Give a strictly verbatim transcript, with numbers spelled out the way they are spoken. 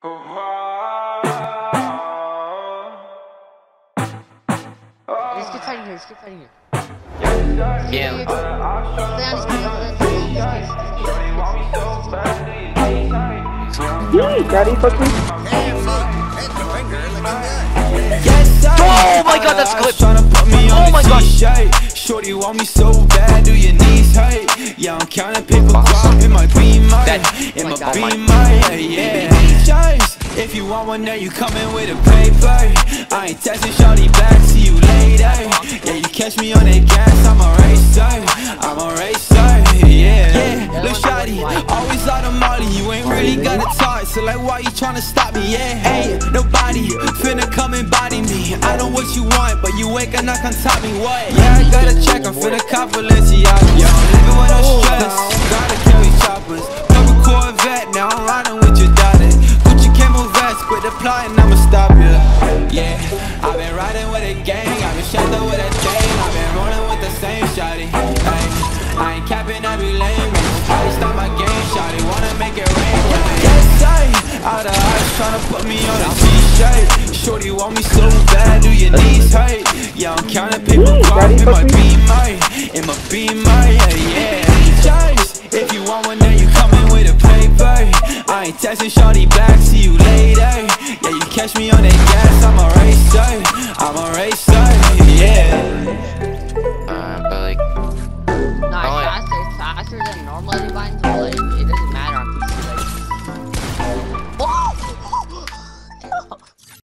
He's keep fighting here, he's keep fighting here. Yeah. Yay, daddy fucking. Oh my god, that's good. Oh my god. Shorty want me so bad, do your knees hurt? Yeah, I'm counting paper drop in my beam, in my beam, yeah. Choice. If you want one, now you coming with a paper. I ain't texting shorty back, see you later. Yeah, you catch me on that gas, I'm a racer, I'm a racer, yeah. Yeah, little shorty, always out of molly, you ain't really gotta talk, so like why you tryna stop me, yeah. Hey, nobody finna come and body me. I know what you want, but you ain't gonna knock on top me, what? Yeah, I gotta check, I'm finna cop Balenciaga. Yo, living with no stress, gotta carry choppers. Double Corvette, now I'm riding with your daughter. Gucci camo vest, quit applying, I'ma stop ya. Yeah, I've been riding with a gang, I've been shot up with a thing, I've been rolling with the same shawty. Hey, I ain't capping, I be lame, I stop my game, shawty, wanna make it rain. Yes, I out of eyes tryna put me on a t-shirt. Shorty want me so bad, do your knees hurt? Yeah, I'm counting paper drop in my beamer, in my beamer, yeah, yeah. Choice. If you want one, then you coming with a paper. I ain't texting shorty back, see you later. Yeah, you catch me on that gas, I'm a racer,